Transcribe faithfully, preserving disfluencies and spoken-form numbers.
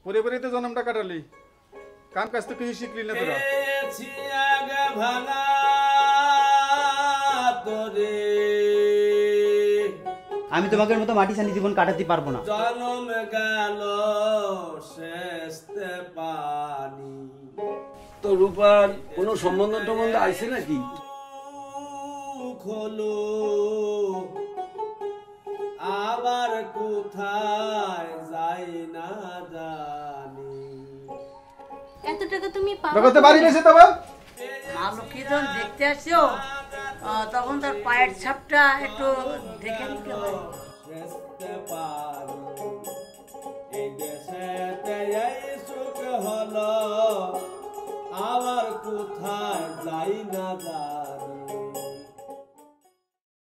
পরে পরে তো জন্মটা কাটালি, কাম কাজ তো কিছু শিখলি না তোরা। আমি তোমাদের মতো মাটি সানি জীবন কাটাতে পারবো না। জন্ম গেল শেষতে পানি। তো রূপার কোনো সম্বন্ধ টম্বন্ধ আছে নাকি? খোলো আবার কোথায় যাই না জানি। এত টাকা তুমি পাও? কত বাড়ি গেছে তবে? ভালো কি যখন দেখতে আসছো তখন তার পায়ের ছাপটা একটু দেখে নিতে হবে।